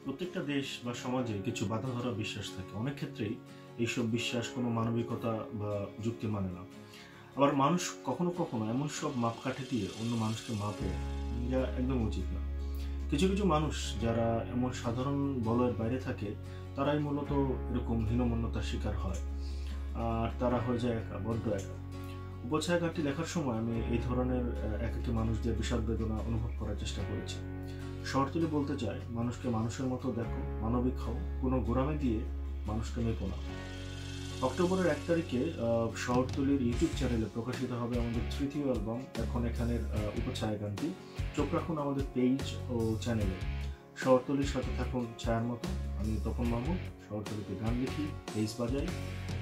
প্রত্যেকটা দেশ বা সমাজে কিছু বাঁধাধরা বিশ্বাস থাকে। অনেক ক্ষেত্রেই এইসব বিশ্বাস কোনো মানবিকতা বা যুক্তি মানে না। আবার মানুষ কখনো কখনো এমন সব মাপকাঠি দিয়ে অন্য মানুষকে মাপে, যা একদম উচিত না। কিছু কিছু মানুষ যারা এমন সাধারণ বলয়ের বাইরে থাকে, তারাই মূলত এরকম হীনমন্যতার শিকার হয়। আর তারা হয়ে যায় একা, বড্ড একা। উপছায়া গানটি লেখার সময় আমি এই ধরনের একাকী মানুষদের বিষাদ বেদনা অনুভব করার চেষ্টা করেছি। শহরতলি বলতে চাই, মানুষকে মানুষের মতো দেখো, মানবিক হও, কোনো গোঁড়ামি দিয়ে মানুষকে মেপো না। অক্টোবরের 1 তারিখে শহরতলির ইউটিউব চ্যানেলে প্রকাশিত হবে আমাদের তৃতীয় অ্যালবাম এখন এখানের উপছায়া গানটি। চোখ রাখুন আমাদের পেজ ও চ্যানেলে। শহরতলির সাথে থাকুন ছায়ার মতো। আমি তপন মাহমুদ, শহরতলিতে গান লিখি, পেজ বাজাই।